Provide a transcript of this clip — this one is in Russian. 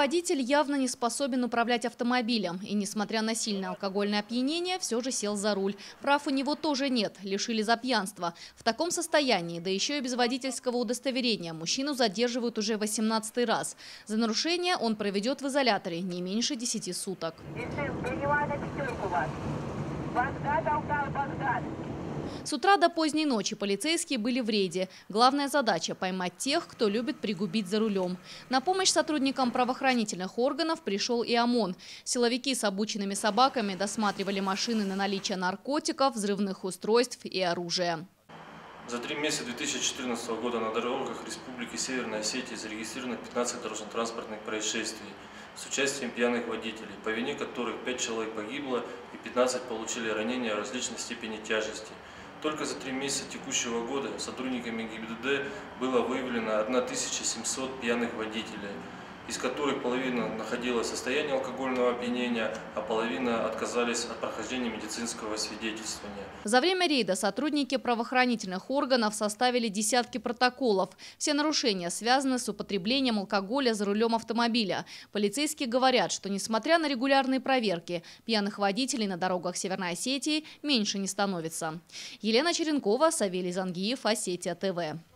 водитель явно не способен управлять автомобилем. И, несмотря на сильное алкогольное опьянение, все же сел за руль. Прав у него тоже нет, лишили за пьянство. В таком состоянии, да еще и без водительского удостоверения, мужчину задерживают уже 18-й раз. За нарушение он проведет в изоляторе не меньше 10 суток. С утра до поздней ночи полицейские были в рейде. Главная задача – поймать тех, кто любит пригубить за рулем. На помощь сотрудникам правоохранительных органов пришел и ОМОН. Силовики с обученными собаками досматривали машины на наличие наркотиков, взрывных устройств и оружия. За 3 месяца 2014 года на дорогах Республики Северная Осетия зарегистрировано 15 дорожно-транспортных происшествий с участием пьяных водителей, по вине которых 5 человек погибло и 15 получили ранения различной степени тяжести. Только за 3 месяца текущего года сотрудниками ГИБДД было выявлено 1700 пьяных водителей, из которых половина находилась в состоянии алкогольного опьянения, а половина отказались от прохождения медицинского освидетельствования. За время рейда сотрудники правоохранительных органов составили десятки протоколов. Все нарушения связаны с употреблением алкоголя за рулем автомобиля. Полицейские говорят, что несмотря на регулярные проверки, пьяных водителей на дорогах Северной Осетии меньше не становится. Елена Черенкова, Савелий Зангиев, Осетия ТВ.